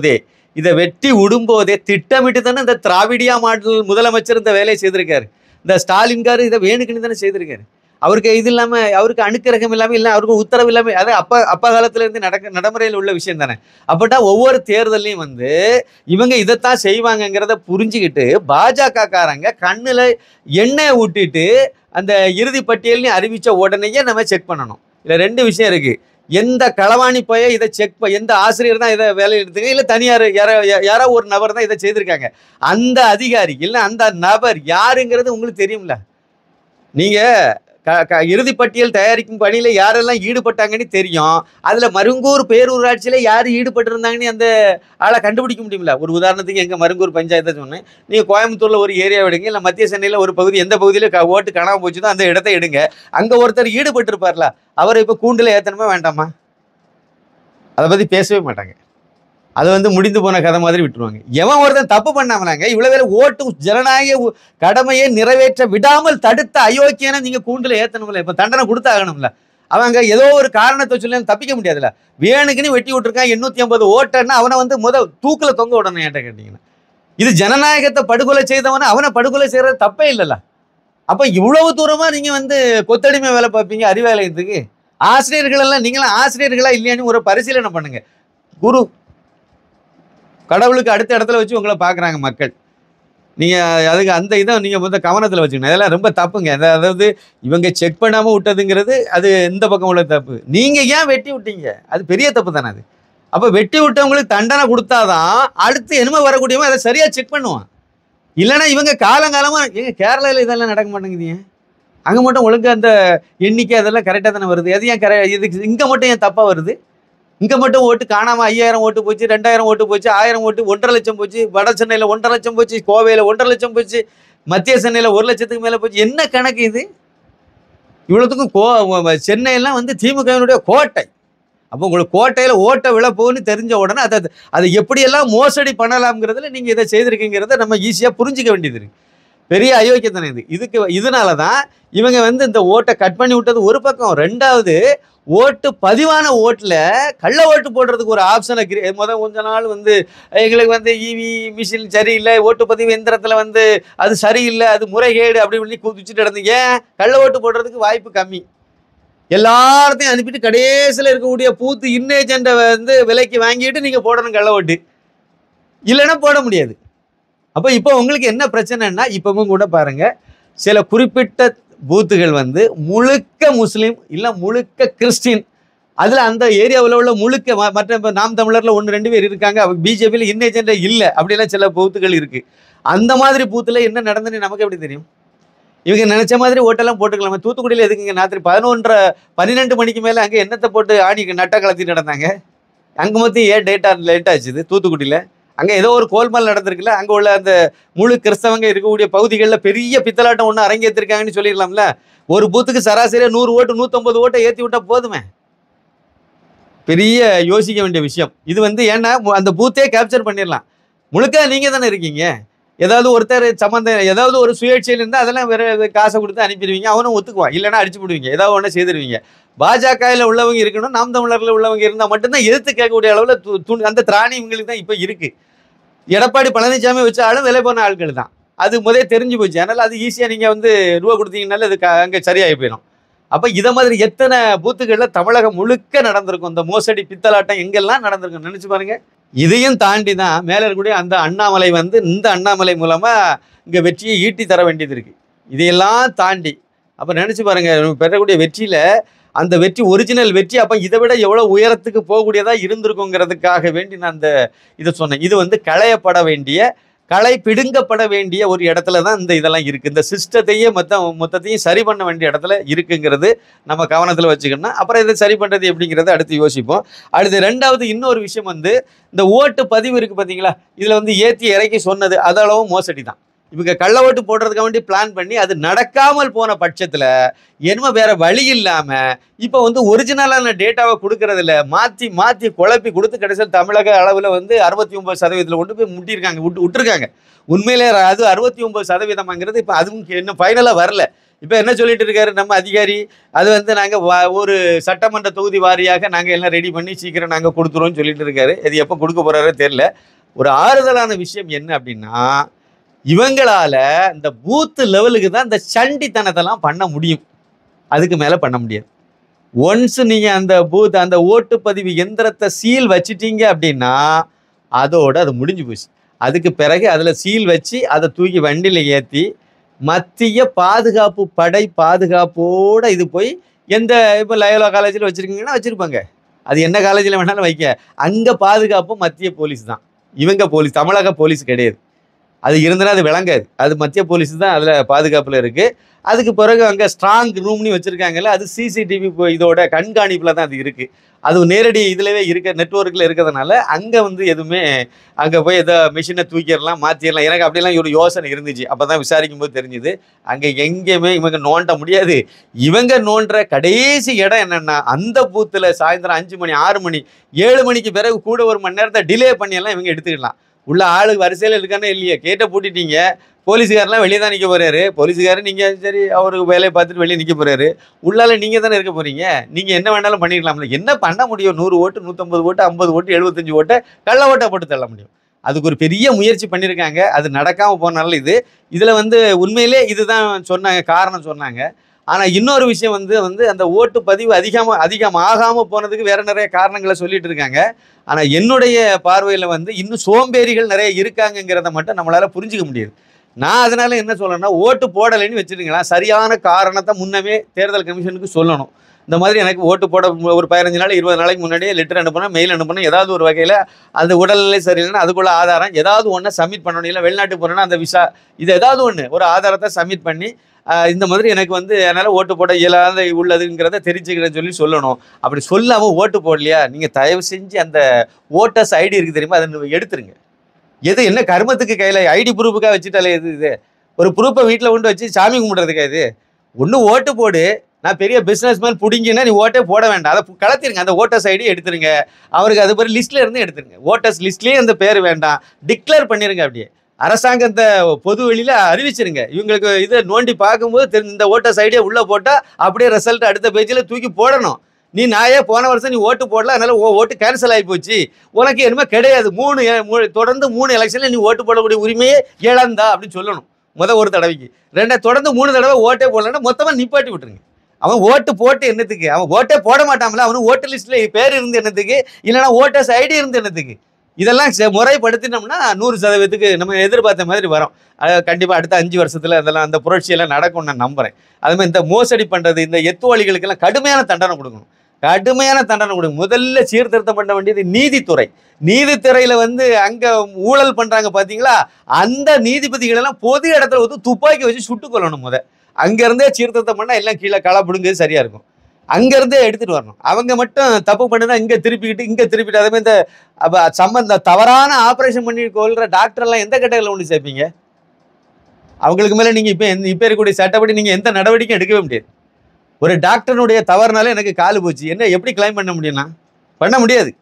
S1: இதை வெட்டி விடும்போதே திட்டமிட்டு தானே இந்த திராவிடியா மாடல் முதலமைச்சர் இந்த வேலையை செய்திருக்காரு. இந்த ஸ்டாலின்காரு இதை வேணுக்குன்னு தானே செய்திருக்காரு. அவருக்கு இது இல்லாமல், அவருக்கு அணுக்கரகம் இல்லாமல், இல்லை அவருக்கு உத்தரவு இல்லாமல், அது அப்பா அப்பா காலத்துலேருந்து நடக்க நடைமுறையில் உள்ள விஷயம் தானே. அப்பட்டா ஒவ்வொரு தேர்தலையும் வந்து இவங்க இதைத்தான் செய்வாங்கங்கிறத புரிஞ்சுக்கிட்டு பாஜக காரங்க கண்ணில் எண்ணெயை ஊட்டிட்டு அந்த இறுதி பட்டியல்னு அறிவித்த உடனேயே நம்ம செக் பண்ணணும். இதில் ரெண்டு விஷயம் இருக்குது. எந்த களவாணி போய் இதை செக் ப எந்த ஆசிரியர் தான் இதை வேலை எடுத்துங்க, இல்லை தனியார் யாரோ யாரோ ஒரு நபர் தான் இதை செய்திருக்காங்க. அந்த அதிகாரி இல்லை அந்த நபர் யாருங்கிறது உங்களுக்கு தெரியும்ல. நீங்கள் க க இறுதி பட்டியல் தயாரிக்கும் பணியில் யாரெல்லாம் ஈடுபட்டாங்கன்னு தெரியும். அதில் மருங்கூர் பேரூராட்சியில் யார் ஈடுபட்டிருந்தாங்கன்னு அந்த ஆளை கண்டுபிடிக்க முடியுமில்ல. ஒரு உதாரணத்துக்கு எங்கள் மருங்கூர் பஞ்சாயத்தை சொன்னேன். நீங்கள் கோயம்புத்தூரில் ஒரு ஏரியா எடுங்க, இல்லை மத்திய சென்னையில் ஒரு பகுதி, எந்த பகுதியில் க ஓட்டு காணாமல் போச்சுதோ அந்த இடத்த எடுங்க. அங்கே ஒருத்தர் ஈடுபட்டிருப்பார்ல, அவரை இப்போ கூண்டில் ஏற்றணுமா வேண்டாமா? அதை பற்றி பேசவே மாட்டாங்க. அது வந்து முடிந்து போன கதை மாதிரி விட்டுருவாங்க. எவன் ஒருத்தன் தப்பு பண்ணாமலாங்க இவ்வளோ வேலை ஓட்டு ஜனநாயக கடமையை நிறைவேற்ற விடாமல் தடுத்த அயோக்கியனை நீங்கள் கூண்டில் ஏற்றணும்ல, இப்போ தண்டனை கொடுத்தாகணும்ல. அவங்க ஏதோ ஒரு காரணத்தை சொல்லி தப்பிக்க முடியாதுல்ல. வேணுக்குன்னு வெட்டி விட்டுருக்கான் எண்ணூற்றி ஐம்பது ஓட்டன்னா அவனை வந்து முத தூக்கில் தொங்க விடணும். ஏன்ட்ட கேட்டிங்கன்னா இது ஜனநாயகத்தை படுகொலை செய்தவனை அவனை படுகொலை செய்கிறது தப்பே இல்லைல்ல. அப்போ இவ்வளவு தூரமாக நீங்கள் வந்து கொத்தடிமை வேலை பார்ப்பீங்க அறிவாலயத்துக்கு. ஆசிரியர்கள் எல்லாம் நீங்களாம் ஆசிரியர்களா இல்லையான்னு ஒரு பரிசீலனை பண்ணுங்க. குரு கடவுளுக்கு அடுத்த இடத்துல வச்சு உங்களை பார்க்குறாங்க மக்கள். நீங்கள் அதுக்கு அந்த இதை நீங்கள் வந்து கவனத்தில் வச்சுக்கணும். அதெல்லாம் ரொம்ப தப்புங்க. அதாவது இவங்க செக் பண்ணாமல் விட்டதுங்கிறது அது இந்த பக்கம் உள்ள தப்பு. நீங்கள் ஏன் வெட்டி விட்டீங்க? அது பெரிய தப்பு தானே அது. அப்போ வெட்டி விட்டவங்களுக்கு தண்டனை கொடுத்தாதான் அடுத்து என்னமோ வரக்கூடியவன் அதை சரியாக செக் பண்ணுவான். இல்லைன்னா இவங்க காலங்காலமாக எங்கள் கேரளாவில் இதெல்லாம் நடக்க மாட்டேங்குதுங்க. அங்கே மட்டும் ஒழுங்காக அந்த எண்ணிக்கை அதெல்லாம் கரெக்டாக தானே வருது. அது ஏன் கரெக்ட் இதுக்கு இங்கே மட்டும் ஏன் தப்பாக வருது? இங்கே மட்டும் ஓட்டு காணாமல் ஐயாயிரம் ஓட்டு போச்சு, ரெண்டாயிரம் ஓட்டு போச்சு, ஆயிரம் ஓட்டு, ஒன்றரை லட்சம் போச்சு, வட சென்னையில் ஒன்றரை லட்சம் போச்சு, கோவையில் ஒன்றரை லட்சம் போச்சு, மத்திய சென்னையில் ஒரு லட்சத்துக்கு மேலே போச்சு. என்ன கணக்கு இது? இவ்வளோத்துக்கும் கோ சென்னையெல்லாம் வந்து திமுகவினுடைய கோட்டை. அப்போ உங்களுக்கு கோட்டையில் ஓட்டை விழப்போன்னு தெரிஞ்ச உடனே அதை அதை எப்படியெல்லாம் மோசடி பண்ணலாம்ங்கிறதுல நீங்கள் இதை செய்திருக்கீங்கிறத நம்ம ஈஸியாக புரிஞ்சிக்க வேண்டியது இருக்குது. பெரிய அயோக்கியத்தனை இது. இதுக்கு இதனால தான் இவங்க வந்து இந்த ஓட்டை கட் பண்ணி விட்டது ஒரு பக்கம். ரெண்டாவது, ஓட்டு பதிவான ஓட்டில் கள்ள ஓட்டு போடுறதுக்கு ஒரு ஆப்ஷனை கிரி முதல் கொஞ்ச நாள் வந்து எங்களுக்கு வந்து இவி மிஷின் சரியில்லை, ஓட்டுப்பதிவு எந்திரத்தில் வந்து அது சரியில்லை, அது முறைகேடு அப்படி இப்படி குதிச்சுட்டு இருந்தீங்க. கள்ள ஓட்டு போடுறதுக்கு வாய்ப்பு கம்மி. எல்லாத்தையும் அனுப்பிட்டு கடைசியில் இருக்கக்கூடிய பூத்து இன்னேஜெண்டை வந்து விலைக்கு வாங்கிட்டு நீங்கள் போடணும் கள்ள ஓட்டு, இல்லைன்னா போட முடியாது. அப்போ இப்போ உங்களுக்கு என்ன பிரச்சனைன்னா, இப்பவும் கூட பாருங்கள் சில குறிப்பிட்ட பூத்துகள் வந்து முழுக்க முஸ்லீம் இல்லை முழுக்க கிறிஸ்டின். அதில் அந்த ஏரியாவில் உள்ள முழுக்க மற்ற இப்போ நாம் தமிழரில் ஒன்று ரெண்டு பேர் இருக்காங்க, பிஜேபியில் இன்னேஜெண்டே இல்லை, அப்படிலாம் சில பூத்துகள் இருக்குது. அந்த மாதிரி பூத்தில் என்ன நடந்துன்னு நமக்கு எப்படி தெரியும்? இவங்க நினச்ச மாதிரி ஓட்டெல்லாம் போட்டுக்கலாமா? தூத்துக்குடியில் எதுக்குங்க ராத்திரி பதினொன்றரை பன்னிரெண்டு மணிக்கு மேலே அங்கே என்னத்தை போட்டு ஆணி நட்டை கலத்திட்டு நடந்தாங்க? அங்கே மொத்தம் ஏன் டேட்டா லேட் ஆச்சுது தூத்துக்குடியில்? அங்கே ஏதோ ஒரு கோல்மால் நடந்திருக்குல்ல, அங்கே உள்ள அந்த முழு கிறிஸ்தவங்க இருக்கக்கூடிய பகுதிகளில் பெரிய பித்தலாட்டம் ஒன்று அரங்கேற்றிருக்காங்கன்னு சொல்லிடலாம்ல. ஒரு பூத்துக்கு சராசரியாக நூறு ஓட்டு நூற்றம்பது ஓட்டை ஏற்றி விட்டால் போதுமே. பெரிய யோசிக்க வேண்டிய விஷயம் இது வந்து. ஏன்னா அந்த பூத்தே கேப்சர் பண்ணிடலாம். முழுக்க நீங்கள் தானே இருக்கீங்க. ஏதாவது ஒருத்தர் சம்மந்தம் ஏதாவது ஒரு சுயேட்சையில் இருந்தால் அதெல்லாம் வேறு காசை கொடுத்து அனுப்பிடுவீங்க, அவனும் ஒத்துக்குவான், இல்லைன்னா அடிச்சு விடுவீங்க, ஏதாவது ஒன்று செய்திருவீங்க. பாஜகவில் உள்ளவங்க இருக்கணும், நாம் தமிழரில் உள்ளவங்க இருந்தால் மட்டும்தான் எதிர்த்து கேட்கக்கூடிய அளவில் து துணி அந்த திராணி இவங்களுக்கு தான் இப்போ இருக்குது. எடப்பாடி பழனிசாமி வச்ச ஆளும் விலை போன ஆட்கள் தான். அது முதலே தெரிஞ்சு போச்சு. அதனால் அது ஈஸியாக நீங்கள் வந்து ரூபா கொடுத்தீங்கனால அது அங்கே சரியாகி போயிடும். அப்போ இதை மாதிரி எத்தனை பூத்துக்களில் தமிழகம் முழுக்க நடந்திருக்கும் இந்த மோசடி பித்தலாட்டம் எங்கெல்லாம் நடந்திருக்கும் நினச்சி பாருங்கள். இதையும் தாண்டி தான் மேலே இருக்கக்கூடிய அந்த அண்ணாமலை வந்து இந்த அண்ணாமலை மூலமாக இங்கே வெற்றியை ஈட்டி தர வேண்டியது இருக்குது. இதையெல்லாம் தாண்டி அப்போ நினச்சி பாருங்கள், பெறக்கூடிய வெற்றியில் அந்த வெற்றி ஒரிஜினல் வெற்றி அப்போ இதை விட எவ்வளோ உயரத்துக்கு போகக்கூடியதாக இருந்திருக்குங்கிறதுக்காக வேண்டி நான் அந்த இதை சொன்னேன். இது வந்து களையப்பட வேண்டிய களை பிடுங்கப்பட வேண்டிய ஒரு இடத்துல தான் இந்த இதெல்லாம் இருக்குது. இந்த சிஸ்டத்தையே மொத்த மொத்தத்தையும் சரி பண்ண வேண்டிய இடத்துல இருக்குங்கிறது நம்ம கவனத்தில் வச்சுக்கணும். அப்புறம் இதை சரி பண்ணுறது எப்படிங்கிறத அடுத்து யோசிப்போம். அடுத்து ரெண்டாவது இன்னொரு விஷயம் வந்து இந்த ஓட்டு பதிவு இருக்குது பார்த்தீங்களா, இதில் வந்து ஏற்றி இறக்கி சொன்னது அதளவும் மோசடி தான். இவங்க கள்ள ஓட்டு போடுறதுக்காக வேண்டி பிளான் பண்ணி அது நடக்காமல் போன பட்சத்தில் என்னமோ வேறு வழி இல்லாமல் இப்போ வந்து ஒரிஜினலான டேட்டாவை கொடுக்கறதில்ல, மாற்றி மாற்றி குழப்பி கொடுத்து கடைசியில் தமிழக அளவில் வந்து அறுபத்தி ஒம்பது சதவீதத்தில் கொண்டு போய் முட்டியிருக்காங்க, விட்டு விட்டுருக்காங்க. உண்மையிலே அது அறுபத்தி ஒம்பது சதவீதமாங்கிறது இப்போ அதுவும் இன்னும் ஃபைனலாக வரல. இப்போ என்ன சொல்லிட்டு இருக்காரு நம்ம அதிகாரி, அது வந்து நாங்கள் ஒரு சட்டமன்ற தொகுதி வாரியாக நாங்கள் எல்லாம் ரெடி பண்ணி சீக்கிரம் நாங்கள் கொடுத்துருவோம்னு சொல்லிட்டு இருக்காரு. அது எப்போ கொடுக்க போகிறாரோ தெரியல. ஒரு ஆறுதலான விஷயம் என்ன அப்படின்னா, இவங்களால இந்த பூத்து லெவலுக்கு தான் இந்த சண்டித்தனத்தெல்லாம் பண்ண முடியும். அதுக்கு மேல பண்ண முடியாது. ஒன்ஸ் நீங்க அந்த பூத் அந்த ஓட்டுப்பதிவு எந்திரத்தை சீல் வச்சிட்டீங்க அப்படின்னா அதோட அது முடிஞ்சு போச்சு. அதுக்கு பிறகு அதில் சீல் வச்சு அதை தூக்கி வண்டியில் ஏற்றி மத்திய பாதுகாப்பு படை பாதுகாப்போட இது போய் எந்த இப்போ லயோலா காலேஜில் வச்சுருக்கீங்கன்னா வச்சுருப்பாங்க. அது என்ன காலேஜில் வேணாலும் வைக்க. அங்கே பாதுகாப்பு மத்திய போலீஸ் தான். இவங்க போலீஸ் தமிழக போலீஸ் கிடையாது. அது இருந்தாலும் அது விளங்காது. அது மத்திய போலீஸ் தான் அதில் பாதுகாப்பில் இருக்குது. அதுக்கு பிறகு அங்கே ஸ்ட்ராங் ரூம்னு வச்சுருக்காங்கல்ல, அது சிசிடிவி இதோட கண்காணிப்பில் தான் அது இருக்குது. அது நேரடி இதுலவே இருக்க நெட்வொர்க்கில் இருக்கிறதுனால அங்கே வந்து எதுவுமே அங்கே போய் எதோ மிஷினை தூக்கிடலாம் மாற்றிடலாம். எனக்கு அப்படிலாம் ஒரு யோசனை இருந்துச்சு. அப்போ தான் விசாரிக்கும் போது தெரிஞ்சுது அங்கே எங்கேயுமே இவங்க நோண்ட முடியாது. இவங்க நோண்டுற கடைசி இடம் என்னென்னா அந்த பூத்தில் சாயந்தரம் அஞ்சு மணி ஆறு மணி ஏழு மணிக்கு பிறகு கூட ஒரு மணி நேரத்தை டிலே பண்ணியெல்லாம் இவங்க எடுத்துக்கலாம். உள்ள ஆளு வரிசையில் இருக்கானே இல்லையா, கேட்டை பூட்டிட்டீங்க. போலீஸுக்காரெலாம் வெளியே தான் நிற்க போகிறாரு. போலீஸுக்காரர் நீங்கள் சரி அவருக்கு வேலையை பார்த்துட்டு வெளியே நிற்க போகிறாரு. உள்ளால நீங்கள் தானே இருக்க போகிறீங்க. நீங்கள் என்ன வேணாலும் பண்ணிக்கலாம்ல. என்ன பண்ண முடியும்? நூறு ஓட்டு நூற்றம்பது ஓட்டு ஐம்பது ஓட்டு எழுபத்தஞ்சு ஓட்டை கள்ள ஓட்டை போட்டு தள்ள முடியும். அதுக்கு ஒரு பெரிய முயற்சி பண்ணியிருக்காங்க. அது நடக்காமல் போனாலும் இது இதில் வந்து உண்மையிலே இதுதான் சொன்னாங்க, காரணம் சொன்னாங்க. ஆனால் இன்னொரு விஷயம் வந்து வந்து அந்த ஓட்டு பதிவு அதிகமாக அதிகமாகாமல் போனதுக்கு வேறு நிறைய காரணங்களை சொல்லிட்டு இருக்காங்க. ஆனால் என்னுடைய பார்வையில் வந்து இன்னும் சோம்பேறிகள் நிறைய இருக்காங்கங்கிறத மட்டும் நம்மளால் புரிஞ்சிக்க முடியுது. நான் அதனால என்ன சொல்லணும்னா, ஓட்டு போடலைன்னு வச்சுருங்களேன், சரியான காரணத்தை முன்னமே தேர்தல் கமிஷனுக்கு சொல்லணும். இந்த மாதிரி எனக்கு ஓட்டு போட ஒரு பதினஞ்சு நாள் இருபது நாளைக்கு முன்னாடியே லெட்டர் அனுப்பணும், மெயில் அனுப்பணும். ஏதாவது ஒரு வகையில் அந்த உடல்நிலை சரியில்லைன்னா அதுக்குள்ள ஆதாரம் ஏதாவது ஒன்று சப்மிட் பண்ணணும். இல்லை வெளிநாட்டுக்கு போகிறேன்னா அந்த விசா இது ஏதாவது ஒன்று ஒரு ஆதாரத்தை சப்மிட் பண்ணி இந்த மாதிரி எனக்கு வந்து என்னால் ஓட்டு போட இயலாத உள்ளதுங்கிறத தெரிஞ்சுக்கிறேன்னு சொல்லி சொல்லணும். அப்படி சொல்லாமல் ஓட்டு போடலையா, நீங்கள் தயவு செஞ்சு அந்த ஓட்டர்ஸ் ஐடி இருக்குது தெரியுமா, அதை எடுத்துருங்க. எது என்ன கர்மத்துக்கு கையில் ஐடி ப்ரூஃபுக்காக வச்சுட்டாலே எது இது ஒரு ப்ரூஃபை வீட்டில் கொண்டு வச்சு சாமி கும்பிட்றதுக்கா இது? ஒன்றும் ஓட்டு போடு. நான் பெரிய பிஸ்னஸ் மேன் பிடிங்கினா நீ ஓட்டே போட வேண்டாம். அதை கலத்திருங்க. அந்த ஓட்டர்ஸ் ஐடி எடுத்துருங்க. அவருக்கு அது பேர் லிஸ்ட்டில் இருந்து எடுத்துருங்க. ஓட்டர்ஸ் லிஸ்ட்லேயே அந்த பேர் வேண்டாம், டிக்ளேர் பண்ணிடுங்க. அப்படியே அரசாங்கத்தை பொது வெளியில் அறிவிச்சிருங்க. இவங்களுக்கு இதை நோண்டி பார்க்கும்போது இந்த ஓட்டர்ஸ் ஐடியா உள்ளே போட்டால் அப்படியே ரிசல்ட் அடுத்த பேஜில் தூக்கி போடணும். நீ நாயே போன வருஷம் நீ ஓட்டு போடல, அதனால ஓ ஓட்டு கேன்சல் ஆகி போச்சு, உனக்கு என்னமே கிடையாது, மூணு தொடர்ந்து மூணு எலெக்ஷனில் நீ ஓட்டு போடக்கூடிய உரிமையே இழந்தா அப்படின்னு சொல்லணும். முதல் ஒரு தடவைக்கு. ரெண்டா தொடர்ந்து மூணு தடவை ஓட்டே போடலன்னா மொத்தமாக நிப்பாட்டி விட்டுருங்க. அவன் ஓட்டு போட்டு என்னத்துக்கு? அவன் ஓட்டே போட மாட்டான்ல, அவனு ஓட்டு லிஸ்ட்டில் பேர் இருந்து என்னத்துக்கு? இல்லைனா ஓட்டர்ஸ் ஐடி இருந்து என்னத்துக்கு? இதெல்லாம் முறைப்படுத்தினோம்னா நூறு சதவீதத்துக்கு நம்ம எதிர்பார்த்த மாதிரி வரும். கண்டிப்பாக அடுத்த அஞ்சு வருஷத்தில் அதெல்லாம் அந்த புரட்சியெல்லாம் நடக்கும்னு நான் நம்புகிறேன். அதுமாதிரி இந்த மோசடி பண்ணுறது, இந்த எத்துவாளிகளுக்கெல்லாம் கடுமையான தண்டனை கொடுக்கணும். கடுமையான தண்டனை கொடுக்கும். முதல்ல சீர்திருத்தம் பண்ண வேண்டியது நீதித்துறை. நீதித்துறையில் வந்து அங்கே ஊழல் பண்ணுறாங்க பார்த்தீங்களா, அந்த நீதிபதிகளெல்லாம் பொது இடத்துல வந்து துப்பாக்கி வச்சு சுட்டு கொள்ளணும். முத அங்கேருந்தே சீர்திருத்தம் பண்ணால் எல்லாம் கீழே களை பிடுங்கிறது சரியாக இருக்கும். அங்கேருந்தே எடுத்துகிட்டு வரணும். அவங்க மட்டும் தப்பு பண்ணுனா இங்கே திருப்பிக்கிட்டு இங்கே திருப்பிட்டு அதே மாதிரி இந்த சம்பந்த தவறான ஆப்ரேஷன் பண்ணி கொள்கிற டாக்டர்லாம் எந்த கட்டத்தில் ஒன்று சேர்ப்பீங்க? அவங்களுக்கு மேலே நீங்கள் இப்போ இப்போ இருக்கக்கூடிய சட்டப்படி நீங்கள் எந்த நடவடிக்கையும் எடுக்கவே முடியாது. ஒரு டாக்டருடைய தவறுனால எனக்கு காலு போச்சு, என்ன எப்படி கிளைம் பண்ண முடியும்னா? பண்ண முடியாது.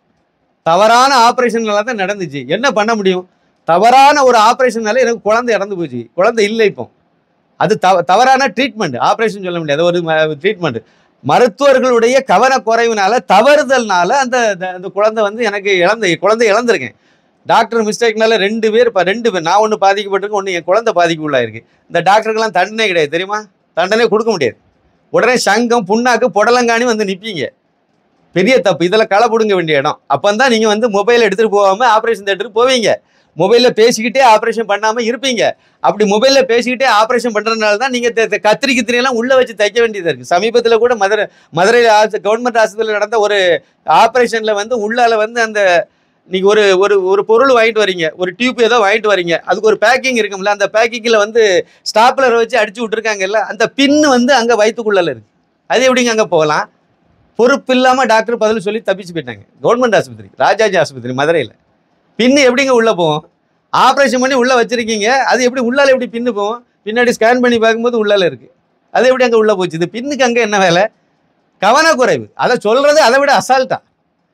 S1: தவறான ஆப்ரேஷன்னால தான் நடந்துச்சு, என்ன பண்ண முடியும்? தவறான ஒரு ஆப்ரேஷன்னால எனக்கு குழந்தை இறந்து போச்சு, குழந்தை இல்லை. இப்போ அது தவ தவறான ட்ரீட்மெண்ட், ஆப்ரேஷன் சொல்ல முடியாது, ஒரு ட்ரீட்மெண்ட். மருத்துவர்களுடைய கவனக்குறைவுனால தவறுதல்னால அந்த அந்த குழந்தை வந்து எனக்கு இழந்த குழந்தை இழந்திருக்கேன். டாக்டர் மிஸ்டேக்னால ரெண்டு பேர் இப்போ ரெண்டு பேர் நான் ஒன்று பாதிக்கப்பட்டிருக்கேன், ஒன்று என் குழந்தை பாதிக்குள்ளாயிருக்கு. இந்த டாக்டருக்கெல்லாம் தண்டனை கிடையாது தெரியுமா? தண்டனை கொடுக்க முடியாது. உடனே சங்கம் புண்ணாக்கு புடலங்காணி வந்து நிற்பீங்க. பெரிய தப்பு. இதில் களை பிடுங்க வேண்டிய இடம். அப்போ தான் நீங்கள் வந்து மொபைலை எடுத்துகிட்டு போகாமல் ஆப்ரேஷன் தேட்டருக்கு போவீங்க. மொபைலில் பேசிக்கிட்டே ஆப்ரேஷன் பண்ணாமல் இருப்பீங்க. அப்படி மொபைலில் பேசிக்கிட்டே ஆப்ரேஷன் பண்ணுறதுனால தான் நீங்கள் கத்திரி கித்திரியெல்லாம் உள்ளே வச்சு தைக்க வேண்டியதாக இருக்குது. சமீபத்தில் கூட மதுரை மதுரையில் கவர்மெண்ட் ஆஸ்பத்திரியில் நடந்த ஒரு ஆப்ரேஷனில் வந்து உள்ளால் வந்து அந்த நீங்கள் ஒரு ஒரு ஒரு பொருள் வாங்கிட்டு வரீங்க, ஒரு டியூப் ஏதோ வாங்கிட்டு வரீங்க, அதுக்கு ஒரு பேக்கிங் இருக்கும்ல, அந்த பேக்கிங்கில் வந்து ஸ்டாப்லர் வச்சு அடிச்சு விட்ருக்காங்கல்ல, அந்த பின்னு வந்து அங்கே வயிற்றுக்குள்ளே இருக்குது. அது எப்படிங்க அங்கே போகலாம்? பொறுப்பு இல்லாமல் டாக்டர் பதில் சொல்லி தப்பிச்சு போயிட்டாங்க. கவர்மெண்ட் ஆஸ்பத்திரி, ராஜாஜி ஆஸ்பத்திரி மதுரையில். பின்னு எப்படிங்க உள்ளே போவோம்? ஆப்ரேஷன் பண்ணி உள்ளே வச்சுருக்கீங்க, அது எப்படி உள்ளால் எப்படி பின்னு போவோம்? பின்னாடி ஸ்கேன் பண்ணி பார்க்கும்போது உள்ளால இருக்குது, அது எப்படி அங்கே உள்ளே போச்சு? இது பின்னுக்கு அங்கே என்ன வேலை? கவனக்குறைவு. அதை சொல்கிறது அதை விட அசால்ட்டா.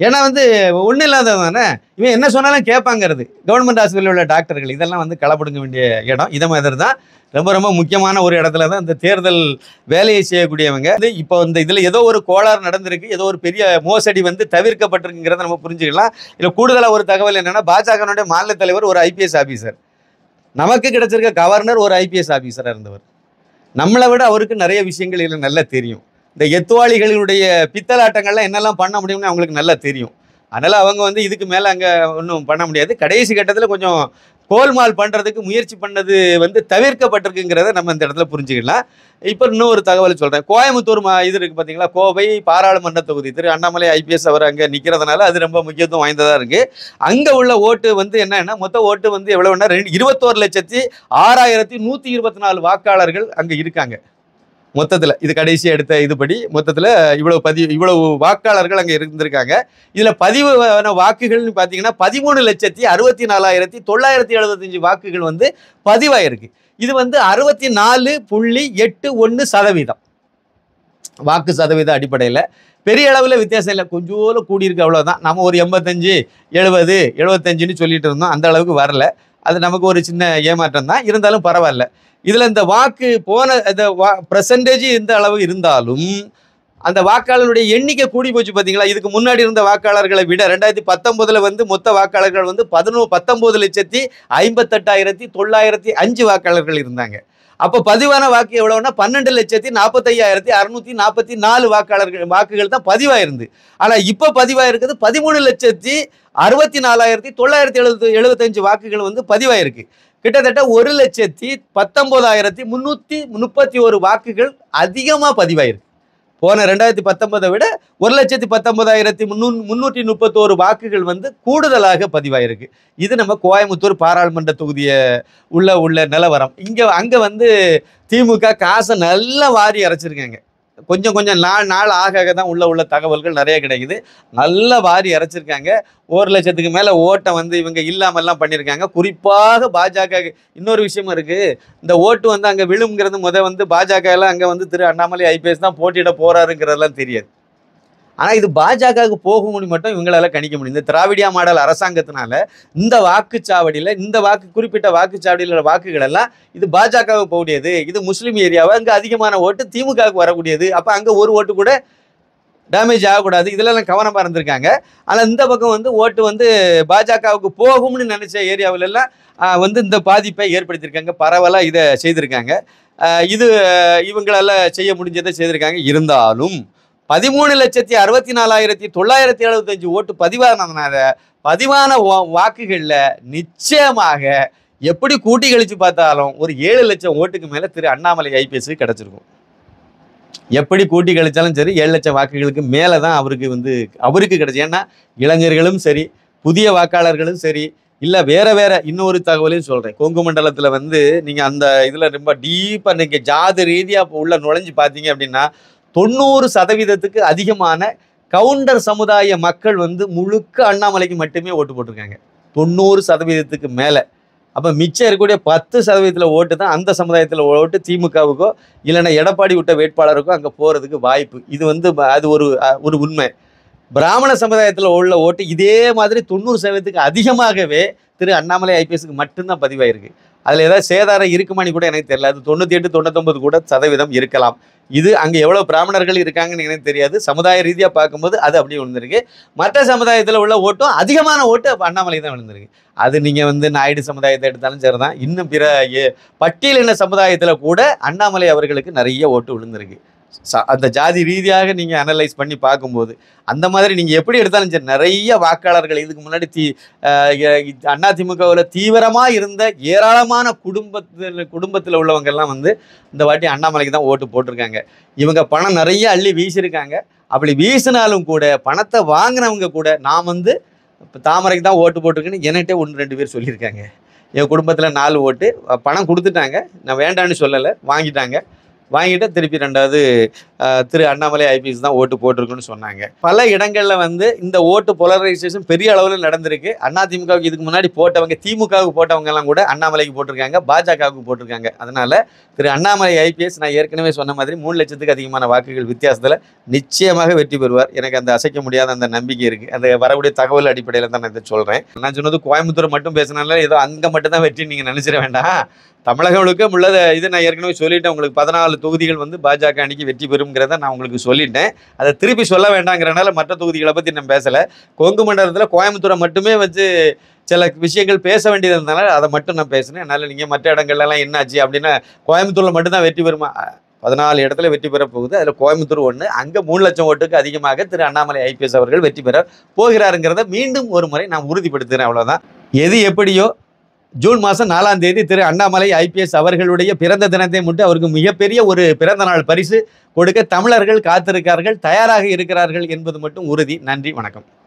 S1: ஏன்னா வந்து ஒன்றும் இல்லாதது தானே, இவன் என்ன சொன்னாலும் கேட்பாங்கிறது. கவர்மெண்ட் ஹாஸ்பிட்டலில் உள்ள டாக்டர்கள் இதெல்லாம் வந்து களப்படுங்க வேண்டிய இடம். இதை மாதிரி தான் ரொம்ப ரொம்ப முக்கியமான ஒரு இடத்துல தான் இந்த தேர்தல் வேலையை செய்யக்கூடியவங்க இப்போ இந்த இதில் ஏதோ ஒரு கோளாறு நடந்திருக்கு, ஏதோ ஒரு பெரிய மோசடி வந்து தவிர்க்கப்பட்டிருக்குங்கிறத நம்ம புரிஞ்சுக்கலாம். இதில் கூடுதலாக ஒரு தகவல் என்னென்னா, பாஜகனுடைய மாநில தலைவர் ஒரு ஐபிஎஸ் ஆஃபீஸர், நமக்கு கிடைச்சிருக்க கவர்னர் ஒரு ஐபிஎஸ் ஆஃபீஸராக இருந்தவர். நம்மளை விட அவருக்கு நிறைய விஷயங்கள் இதில் நல்லா தெரியும். இந்த எத்துவாளிகளுடைய பித்தலாட்டங்கள்லாம் என்னெல்லாம் பண்ண முடியும்னு அவங்களுக்கு நல்லா தெரியும். அதனால் அவங்க வந்து இதுக்கு மேலே அங்கே ஒன்றும் பண்ண முடியாது. கடைசி கட்டத்தில் கொஞ்சம் கோல்மால் பண்ணுறதுக்கு முயற்சி பண்ணது வந்து தவிர்க்கப்பட்டிருக்குங்கிறத நம்ம இந்த இடத்துல புரிஞ்சுக்கலாம். இப்போ இன்னும் ஒரு தகவல் சொல்கிறேன். கோயம்புத்தூர் மா இது இருக்குது பார்த்தீங்களா, கோவை பாராளுமன்ற தொகுதி, திரு அண்ணாமலை ஐபிஎஸ் அவர் அங்கே நிற்கிறதுனால அது ரொம்ப முக்கியத்துவம் வாய்ந்ததாக இருக்குது. அங்கே உள்ள ஓட்டு வந்து என்னன்னா, மொத்த ஓட்டு வந்து எவ்வளோன்னா ரெண்டு இருபத்தோரு லட்சத்தி ஆறாயிரத்தி நூற்றி இருபத்தி நாலு வாக்காளர்கள் அங்கே இருக்காங்க மொத்தத்தில். இது கடைசி எடுத்த இதுபடி மொத்தத்தில் இவ்வளவு பதிவு இவ்வளவு வாக்காளர்கள் அங்கே இருந்திருக்காங்க. இதில் பதிவு வாக்குகள்னு பார்த்தீங்கன்னா பதிமூணு லட்சத்தி அறுபத்தி நாலாயிரத்தி தொள்ளாயிரத்தி எழுபத்தஞ்சு வாக்குகள் வந்து பதிவாயிருக்கு. இது வந்து அறுபத்தி நாலு புள்ளி எட்டு ஒன்று சதவீதம் வாக்கு சதவீத அடிப்படையில் பெரிய அளவில் வித்தியாசம் இல்லை, கொஞ்சோல கூடியிருக்கு, அவ்வளோதான். நம்ம ஒரு எண்பத்தஞ்சு எழுபது எழுபத்தஞ்சுன்னு சொல்லிட்டு இருந்தோம், அந்த அளவுக்கு வரல. அது நமக்கு ஒரு சின்ன ஏமாற்றம் தான், இருந்தாலும் பரவாயில்ல. இதில் இந்த வாக்கு போன இந்த வா பர்சன்டேஜ் இந்த அளவு இருந்தாலும் அந்த வாக்காளர்களுடைய எண்ணிக்கை கூடி போச்சு பார்த்தீங்களா. இதுக்கு முன்னாடி இருந்த வாக்காளர்களை விட ரெண்டாயிரத்தி பத்தொம்போதில் வந்து மொத்த வாக்காளர்கள் வந்து பதினோ பத்தொம்போது லட்சத்தி ஐம்பத்தெட்டாயிரத்தி தொள்ளாயிரத்தி அஞ்சு வாக்காளர்கள் இருந்தாங்க. அப்போ பதிவான வாக்கு எவ்வளோன்னா பன்னெண்டு லட்சத்தி நாற்பத்தையாயிரத்தி அறுநூற்றி நாற்பத்தி நாலு வாக்காளர்கள் வாக்குகள் தான் பதிவாயிருந்து. ஆனால் இப்போ பதிவாயிருக்கிறது பதிமூணு லட்சத்தி அறுபத்தி நாலாயிரத்தி தொள்ளாயிரத்தி எழுபத்தி எழுபத்தஞ்சு வாக்குகள் வந்து பதிவாயிருக்கு. கிட்டத்தட்ட ஒரு லட்சத்தி பத்தொன்பதாயிரத்தி முந்நூற்றி முப்பத்தி ஒரு வாக்குகள் அதிகமாக பதிவாயிருக்கு. போன ரெண்டாயிரத்தி பத்தொன்பதை விட ஒரு லட்சத்தி பத்தொன்பதாயிரத்தி முன்னூ முந்நூற்றி முப்பத்தோரு வாக்குகள் வந்து கூடுதலாக பதிவாயிருக்கு. இது நம்ம கோயம்புத்தூர் பாராளுமன்ற தொகுதியை உள்ள உள்ள நிலவரம். இங்கே அங்கே வந்து திமுக காசை நல்லா வாரி அரைச்சிருக்காங்க. கொஞ்சம் கொஞ்சம் நாள் நாள் ஆக ஆக தான் உள்ள உள்ள தகவல்கள் நிறைய கிடைக்குது. நல்லா வாரி அரைச்சிருக்காங்க. ஒரு லட்சத்துக்கு மேலே ஓட்டை வந்து இவங்க இல்லாமல்லாம் பண்ணியிருக்காங்க. குறிப்பாக பாஜக இன்னொரு விஷயமும் இருக்குது. இந்த ஓட்டு வந்து அங்கே விழுங்கிறது முத வந்து பாஜக எல்லாம் அங்கே வந்து திரு அண்ணாமலை ஐபிஎஸ் தான் போட்டியிட போகிறாருங்கிறதெல்லாம் தெரியாது. ஆனால் இது பாஜகவுக்கு போகும்னு மட்டும் இவங்களால கணிக்க முடியும். இந்த திராவிடியா மாடல் அரசாங்கத்தினால இந்த வாக்குச்சாவடியில் இந்த வாக்கு குறிப்பிட்ட வாக்குச்சாவடியில் உள்ள வாக்குகள் எல்லாம் இது பாஜகவுக்கு போகக்கூடியது, இது முஸ்லீம் ஏரியாவை அங்கே அதிகமான ஓட்டு திமுகவுக்கு வரக்கூடியது. அப்போ அங்கே ஒரு ஓட்டு கூட டேமேஜ் ஆகக்கூடாது, இதெல்லாம் கவனமாக இருந்திருக்காங்க. ஆனால் இந்த பக்கம் வந்து ஓட்டு வந்து பாஜகவுக்கு போகும்னு நினச்ச ஏரியாவிலெல்லாம் வந்து இந்த பாதிப்பை ஏற்படுத்தியிருக்காங்க. பரவலாக இதை செய்திருக்காங்க. இது இவங்களால செய்ய முடிஞ்சதை செய்திருக்காங்க. இருந்தாலும் பதிமூணு லட்சத்தி அறுபத்தி நாலாயிரத்தி தொள்ளாயிரத்தி எழுபத்தஞ்சு ஓட்டு பதிவானதுனால பதிவான வாக்குகளில் நிச்சயமாக எப்படி கூட்டி கழிச்சு பார்த்தாலும் ஒரு ஏழு லட்சம் ஓட்டுக்கு மேலே திரு அண்ணாமலை ஐபிஎஸ்க்கு கிடச்சிருக்கும். எப்படி கூட்டி கழிச்சாலும் சரி ஏழு லட்சம் வாக்குகளுக்கு மேலே தான் அவருக்கு வந்து அவருக்கு கிடச்சி. ஏன்னா இளைஞர்களும் சரி புதிய வாக்காளர்களும் சரி இல்லை வேறு வேறு இன்னொரு தகவலையும் சொல்கிறேன். கொங்கு மண்டலத்தில் வந்து நீங்கள் அந்த இதில் ரொம்ப டீப்பாக நீங்கள் ஜாதி ரீதியாக உள்ள நுழைஞ்சு பார்த்தீங்க அப்படின்னா தொண்ணூறு சதவீதத்துக்கு அதிகமான கவுண்டர் சமுதாய மக்கள் வந்து முழுக்க அண்ணாமலைக்கு மட்டுமே ஓட்டு போட்டிருக்காங்க. தொண்ணூறு சதவீதத்துக்கு மேலே. அப்போ மிச்சம் இருக்கக்கூடிய பத்து சதவீதத்தில் ஓட்டு தான் அந்த சமுதாயத்தில் ஓட்டு திமுகவுக்கோ இல்லைன்னா எடப்பாடி விட்ட வேட்பாளருக்கோ அங்கே போகிறதுக்கு வாய்ப்பு. இது வந்து அது ஒரு ஒரு உண்மை. பிராமண சமுதாயத்தில் உள்ள ஓட்டு இதே மாதிரி தொண்ணூறு சதவீதத்துக்கு அதிகமாகவே திரு அண்ணாமலை ஐபிஎஸ்க்கு மட்டும்தான் பதிவாயிருக்கு. அதில் ஏதாவது சேதாரம் இருக்குமானு கூட எனக்கு தெரியல. அது தொண்ணூற்றி எட்டு தொண்ணூத்தொம்பது கூட சதவீதம் இருக்கலாம். இது அங்கே எவ்வளோ பிராமணர்கள் இருக்காங்கன்னு எனக்கு தெரியாது. சமுதாய ரீதியாக பார்க்கும்போது அது அப்படியே விழுந்திருக்கு. மற்ற சமுதாயத்தில் உள்ள ஓட்டும் அதிகமான ஓட்டு அண்ணாமலை தான் விழுந்திருக்கு. அது நீங்கள் வந்து நாயுடு சமுதாயத்தை எடுத்தாலும் சரி தான், இன்னும் பிற பட்டியலின சமுதாயத்தில் கூட அண்ணாமலை அவர்களுக்கு நிறைய ஓட்டு விழுந்திருக்கு. அந்த ஜாதி ரீதியாக நீங்கள் அனலைஸ் பண்ணி பார்க்கும்போது அந்த மாதிரி நீங்கள் எப்படி எடுத்தாலும் சரி நிறைய வாக்காளர்கள் இதுக்கு முன்னாடி தீ அதிமுகவில் தீவிரமாக இருந்த ஏராளமான குடும்பத்தில் குடும்பத்தில் உள்ளவங்கெல்லாம் வந்து இந்த வாட்டி அண்ணாமலைக்கு தான் ஓட்டு போட்டிருக்காங்க. இவங்க பணம் நிறைய அள்ளி வீசியிருக்காங்க. அப்படி வீசினாலும் கூட பணத்தை வாங்கினவங்க கூட நான் வந்து இப்போ தாமரைக்கு தான் ஓட்டு போட்டிருக்கேன்னு என்கிட்ட ஒன்று ரெண்டு பேர் சொல்லியிருக்காங்க. என் குடும்பத்தில் நாலு ஓட்டு பணம் கொடுத்துட்டாங்க, நான் வேண்டான்னு சொல்லலை, வாங்கிட்டாங்க. வாங்கிட்டு திருப்பி ரெண்டாவது திரு அண்ணாமலை ஐபிஎஸ் தான் ஓட்டு போட்டிருக்குன்னு சொன்னாங்க. பல இடங்களில் வந்து இந்த ஓட்டு போலரைசேஷன் பெரிய அளவில் நடந்திருக்கு. அதிமுகவுக்கு இதுக்கு முன்னாடி போட்டவங்க, திமுகவுக்கு போட்டவங்க எல்லாம் கூட அண்ணாமலைக்கு போட்டிருக்காங்க, பாஜகவுக்கு போட்டிருக்காங்க. அதனால திரு அண்ணாமலை ஐபிஎஸ் நான் ஏற்கனவே சொன்ன மாதிரி மூணு லட்சத்துக்கு அதிகமான வாக்குகள் வித்தியாசத்தில் நிச்சயமாக வெற்றி பெறுவார். எனக்கு அந்த அசைக்க முடியாத அந்த நம்பிக்கை இருக்குது. அந்த வரக்கூடிய தகவல் அடிப்படையில் தான் நான் இதை சொல்கிறேன். நான் சொன்னது கோயம்புத்தூர் மட்டும் பேசினால ஏதோ அங்கே மட்டும் தான் வெற்றி நீங்கள் நினச்சிட வேண்டாம். தமிழகங்களுக்கு உள்ளத இது நான் ஏற்கனவே சொல்லிட்டேன். உங்களுக்கு பதினாலு தொகுதிகள் வந்து பாஜக அணிக்கு வெற்றி பெறுங்கிறத நான் உங்களுக்கு சொல்லிட்டேன். அதை திருப்பி சொல்ல வேண்டாங்கிறனால மற்ற தொகுதிகளை பற்றி நான் பேசலை. கொங்கு மண்டலத்தில் கோயம்புத்தூரை மட்டுமே வச்சு சில விஷயங்கள் பேச வேண்டியது இருந்தனால அதை மட்டும் நான் பேசினேன். அதனால் நீங்கள் மற்ற இடங்கள்லாம் என்னாச்சு அப்படின்னா கோயம்புத்தூரில் மட்டும்தான் வெற்றி பெறுமா? பதினாலு இடத்துல வெற்றி பெற போகுது. அதில் கோயம்புத்தூர் ஒன்று. அங்கே மூணு லட்சம் ஓட்டுக்கு அதிகமாக திரு அண்ணாமலை ஐபிஎஸ் அவர்கள் வெற்றி பெற போகிறாருங்கிறத மீண்டும் ஒரு முறை நான் உறுதிப்படுத்துகிறேன். அவ்வளோதான். எது எப்படியோ ஜூன் மாதம் நாலாம் தேதி திரு அண்ணாமலை ஐபிஎஸ் அவர்களுடைய பிறந்த தினத்தை முன்னிட்டு அவருக்கு மிகப்பெரிய ஒரு பிறந்த நாள் பரிசு கொடுக்க தமிழர்கள் காத்திருக்கிறார்கள், தயாராக இருக்கிறார்கள் என்பது மட்டும் உறுதி. நன்றி, வணக்கம்.